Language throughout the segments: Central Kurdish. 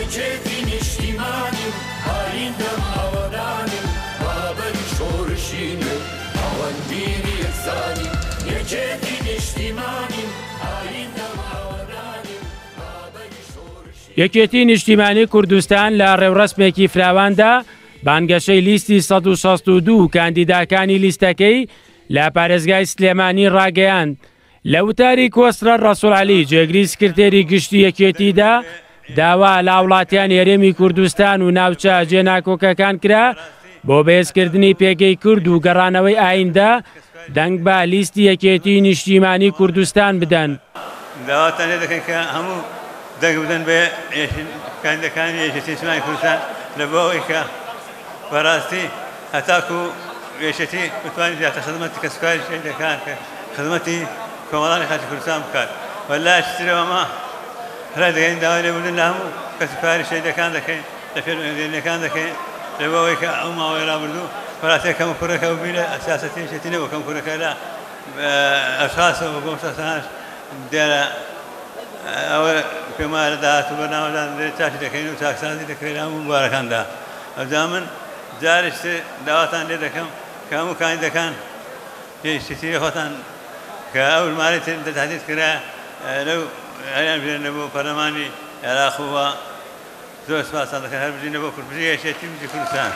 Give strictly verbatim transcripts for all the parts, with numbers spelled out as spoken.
یەکێتی نیشتیمانیم ئایندەم ئەوەدانیم بابەری شۆڕشینم ئەوەندیری یەکسانیم یەکێتی نیشتیمانیم ئایندەم ئەوەدانیم بابەری شۆڕشینم. یەکێتی نیشتیمانی کوردستان لە ڕێوڕسمێکی فراواندا بانگەشەی لیستی سەد و شەست و دوو کاندیداکانی لیستەکەی لە پارێزگای سلێمانی ڕاگەیاند. لە وتاری کۆسرە ڕەسوولعەلی جێگری سکرتێری گشتی یەکێتیدا داوا لە وڵاتیان هێرێمی کوردستان و ناوچە جێناکۆکەکان کرا بۆ بەهێزکردنی پێگەی کورد و گەڕانەوەی ئایندە دەنگ بە لیستی یەکێتی نیشتیمانی کوردستان بدەن. داواتان لێ دەکەن کە هەموو دەنگ بدەن بە کاندیدەکانی یەکێتی نیشتیمانی کوردستان لە بۆ ئەوەی کە بەڕاستی هەتاکو یەکێتی بتوانێت زیاتر خزمەتی کەسوکاری شەیدەکان کە خزمەتی کۆمەڵانی خەڵکی کوردستان بکات. وەلای شترەوە ئەمە هەرا دەگەین داوای لێبوردن لە هەموو کەسوکاری شەیدەکان دەکەین لە فێربوونەکان دەکەین لە بۆ ئەوەی کە ئەو ماوەی ڕابردوو بەڕاستی کەم کوڕەکە و بینە سیاسەتی یەکێتی نەبوو کەم کوڕەکە لە ئەشخاصەوە بۆ شەخصانش دیارە ئەوە پێم وایە لە داهاتوو بەرنامەدان چاکی دەکەین و چاکسازی دەکرێت لە هەموو بوارەکاندا. ئەوجا من جارێک داواتان لێ دەکەم کە هەموو کاندیدەکان پێشتری خۆتان کە ئەو ژمارەی تهدید کرا لەو هەریان بژێنە بۆ پەرلەمانی عێراق و زۆر سوپاسان دەکەن هەر بژینە بۆ کوردبژی یەکێتی کوردستان.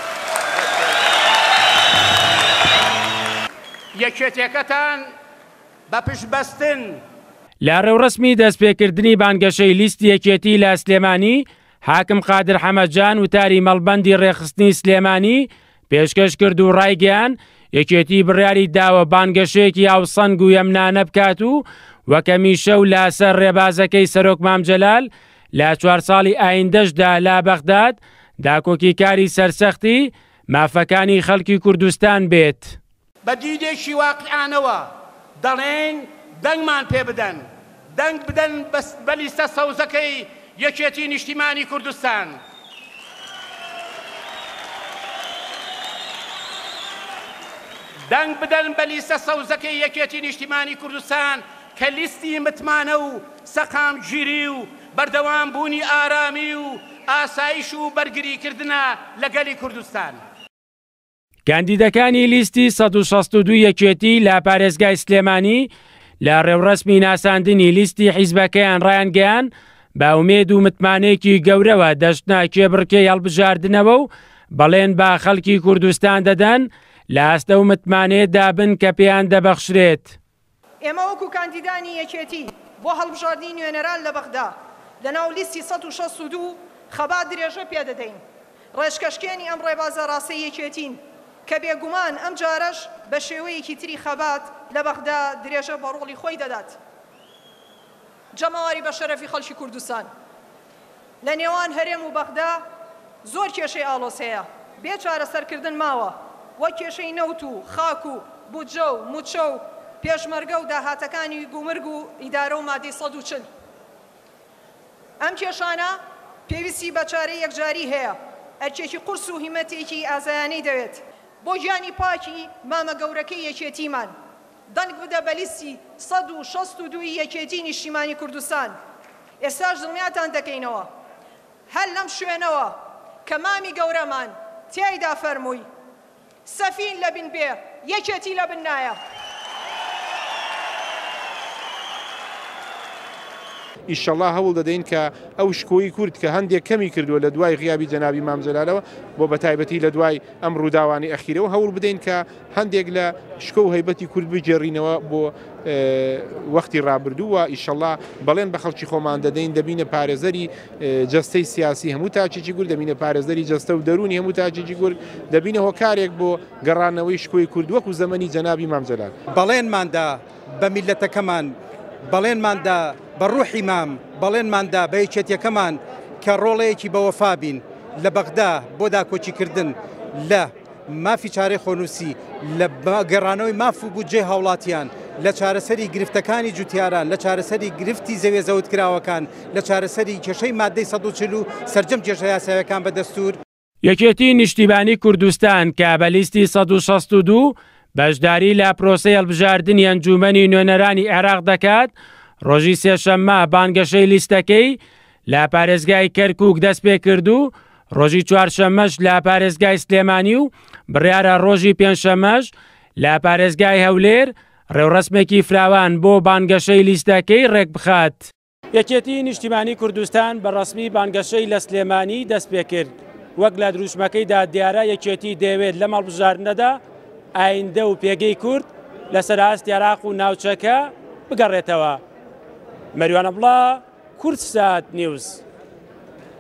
یەکێتیەکەتان بە پشتبەستن. لە ڕێوڕسمی دەستپێکردنی بانگەشەی لیستی یەکێتی لە سلێمانی حاکم قادر حەمەدجان وتاری مەڵبەندی ڕێخستنی سلێمانی پێشکەش کرد و ڕایگەیان یەکێتی بڕیاری داوە بانگەشەیەکی هاوسەنگ و یەمنانە بکات و وەکە میشە و لاسەر ڕێبازەکەی سەرۆک مامجەلال لە چوار ساڵی ئایندەشدا لا بەغداد داکۆکی کاری سەرسەختی مافەکانی خەڵکی کوردستان بێت. بە دیدێکی واقعانەوە دەڵێن دەنگمان پێ بدەن، دەنگ بدەن بە لیستە سەوزەکەی یەکێتی نیشتیمانی کوردستان. دەنگ بدەن بە لیستە سەوزەکەی یەکێتی نیشتیمانی کوردستان کە لیستی متمانە و سەقامگیری و بەردەوام بوونی ئارامی و ئاسایش و بەرگریکردنە لەگەلی کوردستان. کاندیدەکانی لیستی سەد و شەست و دوو یەکێتی لە پارێزگای سلێمانی لە ڕێوڕسمی ناساندنی لیستی حیزبەکەیان ڕایانگەیان بە ئومێد و متمانەیەکی گەورەوە دەشتنا کێبڕکەی هەڵبژاردنەوە و بەڵێن بە خەڵکی کوردستان دەدەن لە ئاستە و متمانەیەدا بن کە پێیان دەبەخشرێت. ئێمە وەکو کاندیدانی یەکێتی بۆ هەڵبژاردنی نوێنەران لە بەغدا لە ناو لیستی سەد و شەست و دوو خەبات درێژە پێدەدەین. ڕێژکەشکێنی ئەم ڕێبازە ڕاستەی یەکێتین کە بێگومان ئەم جارەش بە شێوەیەکی تری خەبات لە بەغدا درێژە بە ڕۆڵی خۆی دەدات. جەماواری بە شەرەفی خەڵکی کوردستان لە نێوان هەرێم و بەغدا زۆر کێشەی ئاڵۆس هەیە، بێ چارەسەرکردن ماوە وەک کێشەی نەوت و خاک و بودجە و موچە و پێشمەرگە و داهاتەکانی گومرگ و ئیدارە و مادەی سەد و چل. ئەم کێشانە پێویستی بە چارەی یەکجاری هەیە، ئەرکێکی قورس و هیمەتێکی ئازایانەی دەوێت بۆ گیانی پاکی مامە گەورەکەی یەکێتیمان. دەنگ بدە بە لیستی سەد و شەست و دووی یەکێتی نیشتیمانی کوردستان. ئێستاش دڵنیاتان دەکەینەوە هەر لەم شوێنەوە کە مامی گەورەمان تێیدا فەرمووی سەفین لە بن بێ یەکێتی لە بن نایە. ئیشەڵا هەوڵ دەدەین کە ئەو شکۆی کورد کە هەندێک کەمی کردووە لە دوای غیابی جەنابی مامجەلالەوە بۆ بەتایبەتی لە دوای ئەم ڕووداوانی ئەخیرەوە هەوڵ بدەین کە هەندێک لە شکۆ و هەیبەتی کورد بجێڕینەوە بۆ وەختی ڕابردووە. ئیشەڵا بەڵێن بە خەڵکی خۆمان دەدەین دەبینە پارێزەری جەستەی سیاسی هەموو تاچێکی گورد، دەبینە پارێزەری جەستە و دەرونی هەموو تاچێکی گورد، دەبینە هۆکارێک بۆ گەڕانەوەی شکۆی کورد وەکو زەمەنی جەنابی مامجەلال. بەڵێنماندا بە میلەتەکەمان، بەڵێنماندا بە ڕوحی مام، بەڵێنماندا بە یەکێتیەکەمان کە ڕۆڵەیەکی بەوەفا بین لە بەغدا بۆ داکۆچیکردن لە مافی چارەی خۆنووسی، لە گەڕانەوەی ماف و بودجێ هاوڵاتیان، لە چارەسەری گرفتەکانی جوتیاران، لە چارەسەری گرفتی زەوێ زەوت کراوەکان، لە چارەسەری کێشەی مادەی سەد و چل و سەرجەم کێشە یاساویەکان بە دەستور. یەکێتی نیشتیمانی کوردستان کە بە لیستی سەد و شەست و دوو بەشداری لە پرۆسەی هەڵبژاردنی ئەنجومەنی نوێنەرانی عێراق دەکات. ڕۆژی سێشەممە بانگەشەی لیستەکەی لە پارێزگای کەرکووک دەست پێ کردو، ڕۆژی چوارشەمەش لە پارێزگای سلێمانی و بڕیارە ڕۆژی پێنجشەمەش لە پارێزگای هەولێر ڕێوڕسمێکی فراوان بۆ بانگەشەی لیستەکەی ڕێک بخات. یەکێتی نیشتیمانی کوردستان بە ڕسمی بانگەشەی لە سلێمانی دەست پێ کرد. وەک لە دروشمەکەیدا دیارە یەکێتی دەیەوێت لە مەڵبژاردنەدا ئایندە و پێگەی کورد لەسەر ئاستی عێراق و ناوچەکە بگەڕێتەوە. مەریوانە بڵا، کورتسات نیوز.